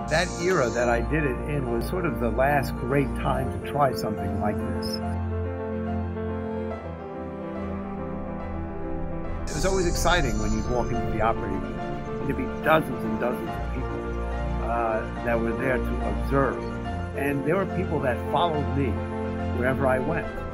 That era that I did it in was sort of the last great time to try something like this. It was always exciting when you'd walk into the operating room, and there'd be dozens and dozens of people that were there to observe. And there were people that followed me wherever I went.